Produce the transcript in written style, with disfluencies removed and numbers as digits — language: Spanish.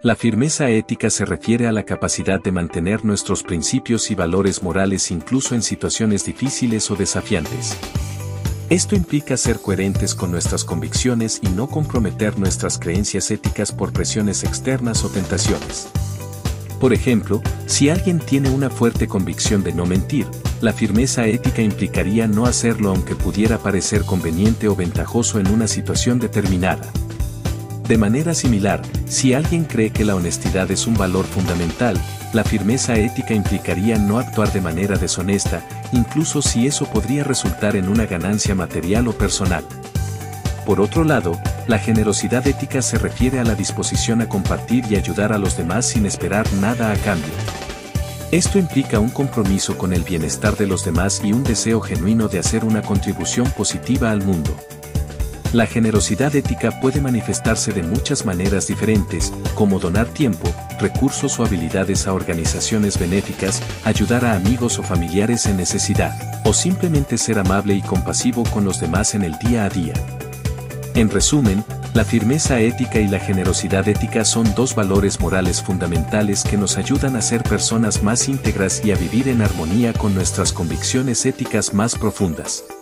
La firmeza ética se refiere a la capacidad de mantener nuestros principios y valores morales incluso en situaciones difíciles o desafiantes. Esto implica ser coherentes con nuestras convicciones y no comprometer nuestras creencias éticas por presiones externas o tentaciones. Por ejemplo, si alguien tiene una fuerte convicción de no mentir, la firmeza ética implicaría no hacerlo aunque pudiera parecer conveniente o ventajoso en una situación determinada. De manera similar, si alguien cree que la honestidad es un valor fundamental, la firmeza ética implicaría no actuar de manera deshonesta, incluso si eso podría resultar en una ganancia material o personal. Por otro lado, la generosidad ética se refiere a la disposición a compartir y ayudar a los demás sin esperar nada a cambio. Esto implica un compromiso con el bienestar de los demás y un deseo genuino de hacer una contribución positiva al mundo. La generosidad ética puede manifestarse de muchas maneras diferentes, como donar tiempo, recursos o habilidades a organizaciones benéficas, ayudar a amigos o familiares en necesidad, o simplemente ser amable y compasivo con los demás en el día a día. En resumen, la firmeza ética y la generosidad ética son dos valores morales fundamentales que nos ayudan a ser personas más íntegras y a vivir en armonía con nuestras convicciones éticas más profundas.